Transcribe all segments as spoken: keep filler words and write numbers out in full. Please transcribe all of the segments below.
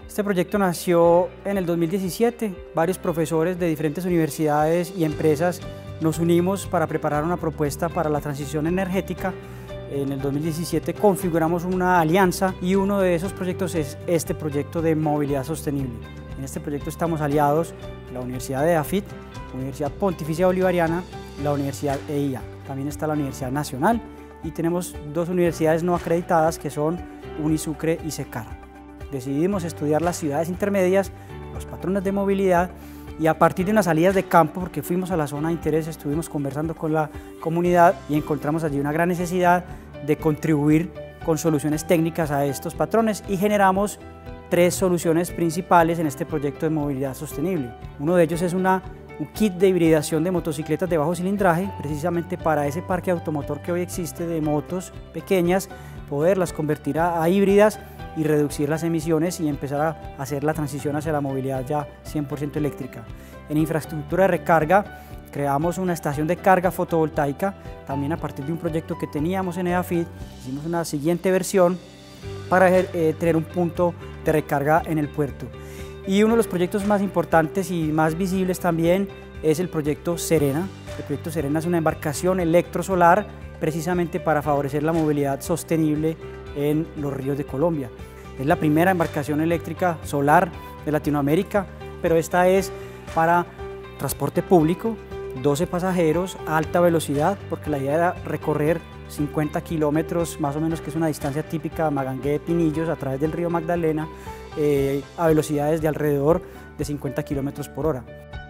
Este proyecto nació en el dos mil diecisiete. Varios profesores de diferentes universidades y empresas nos unimos para preparar una propuesta para la transición energética. En el dos mil diecisiete configuramos una alianza y uno de esos proyectos es este proyecto de movilidad sostenible. En este proyecto estamos aliados la Universidad de EAFIT, la Universidad Pontificia Bolivariana y la Universidad E I A. También está la Universidad Nacional y tenemos dos universidades no acreditadas que son Unisucre y SECAR. Decidimos estudiar las ciudades intermedias, los patrones de movilidad y a partir de unas salidas de campo, porque fuimos a la zona de interés, estuvimos conversando con la comunidad y encontramos allí una gran necesidad de contribuir con soluciones técnicas a estos patrones y generamos tres soluciones principales en este proyecto de movilidad sostenible. Uno de ellos es una, un kit de hibridación de motocicletas de bajo cilindraje, precisamente para ese parque automotor que hoy existe de motos pequeñas, poderlas convertir a, a híbridas y reducir las emisiones y empezar a hacer la transición hacia la movilidad ya cien por ciento eléctrica. En infraestructura de recarga creamos una estación de carga fotovoltaica, también a partir de un proyecto que teníamos en EAFIT, hicimos una siguiente versión para eh, tener un punto de recarga en el puerto. Y uno de los proyectos más importantes y más visibles también es el proyecto Serena. El proyecto Serena es una embarcación electrosolar precisamente para favorecer la movilidad sostenible en los ríos de Colombia. Es la primera embarcación eléctrica solar de Latinoamérica, pero esta es para transporte público, doce pasajeros a alta velocidad, porque la idea era recorrer cincuenta kilómetros, más o menos, que es una distancia típica de Magangué-Pinillos a través del río Magdalena, eh, a velocidades de alrededor de cincuenta kilómetros por hora.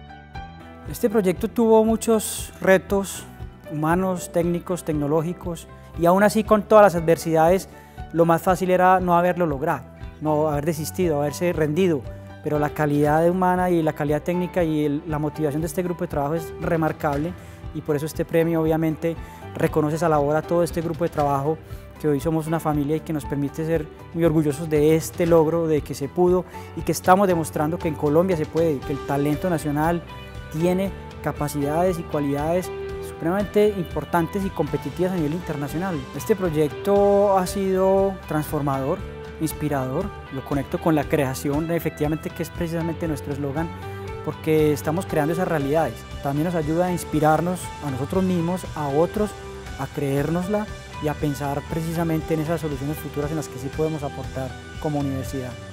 Este proyecto tuvo muchos retos humanos, técnicos, tecnológicos, y aún así, con todas las adversidades, lo más fácil era no haberlo logrado, no haber desistido, haberse rendido, pero la calidad humana y la calidad técnica y el, la motivación de este grupo de trabajo es remarcable y por eso este premio obviamente reconoce a la hora todo este grupo de trabajo, que hoy somos una familia y que nos permite ser muy orgullosos de este logro, de que se pudo y que estamos demostrando que en Colombia se puede, que el talento nacional tiene capacidades y cualidades supremamente importantes y competitivas a nivel internacional. Este proyecto ha sido transformador, inspirador, lo conecto con la creación, efectivamente, que es precisamente nuestro eslogan, porque estamos creando esas realidades. También nos ayuda a inspirarnos a nosotros mismos, a otros, a creérnosla y a pensar precisamente en esas soluciones futuras en las que sí podemos aportar como universidad.